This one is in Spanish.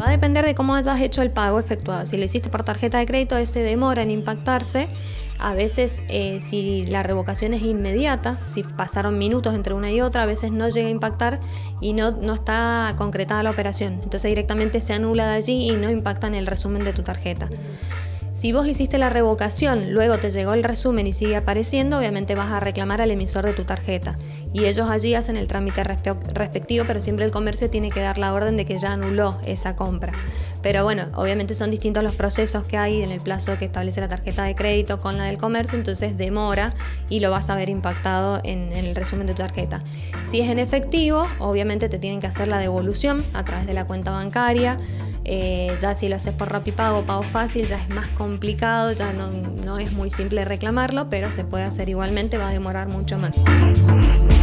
Va a depender de cómo hayas hecho el pago efectuado. Si lo hiciste por tarjeta de crédito, ese demora en impactarse. A veces, si la revocación es inmediata, si pasaron minutos entre una y otra, a veces no llega a impactar y no está concretada la operación. Entonces directamente se anula de allí y no impacta en el resumen de tu tarjeta. Si vos hiciste la revocación, luego te llegó el resumen y sigue apareciendo, obviamente vas a reclamar al emisor de tu tarjeta. Y ellos allí hacen el trámite respectivo, pero siempre el comercio tiene que dar la orden de que ya anuló esa compra. Pero bueno, obviamente son distintos los procesos que hay en el plazo que establece la tarjeta de crédito con la del comercio, entonces demora y lo vas a ver impactado en el resumen de tu tarjeta. Si es en efectivo, obviamente te tienen que hacer la devolución a través de la cuenta bancaria. Ya si lo haces por Rapipago o Pago Fácil ya es más complicado, ya no es muy simple reclamarlo, pero se puede hacer igualmente, va a demorar mucho más.